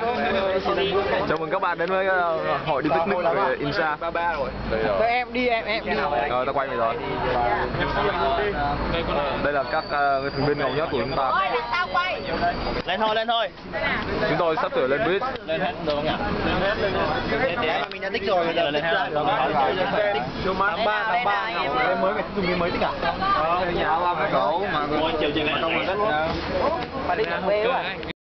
Chào mừng các bạn đến với hội đi picnic của IMSA. Thôi em đi. Rồi ta quay mày rồi. Đây là các thuyền viên ngầu nhất của chúng ta. Ôi, đằng sau quay. Lên thôi. Chúng tôi sắp sửa lên bridge. Lên hết được không nhỉ? Để mình đã tích rồi, bây giờ lên hết. Tháng 3 em mới phải dùng cái mới tích à? Nhà 3 cổ mà chiều chừng này. Phải đi cà phê quá.